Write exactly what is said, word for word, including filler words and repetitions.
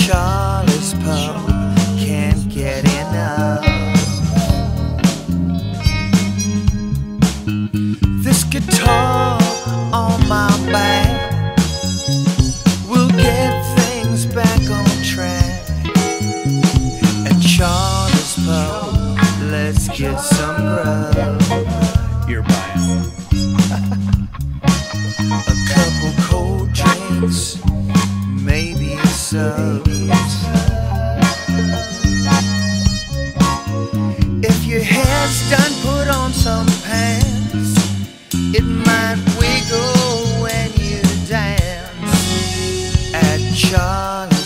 Charlie's pub, can't get enough. This guitar on my back will get things back on track. At Charlie's pub, let's get some grub. You're buying. A couple cold drinks, maybe a sub. If your hair's done, put on some pants. It might wiggle when you dance. At Charlie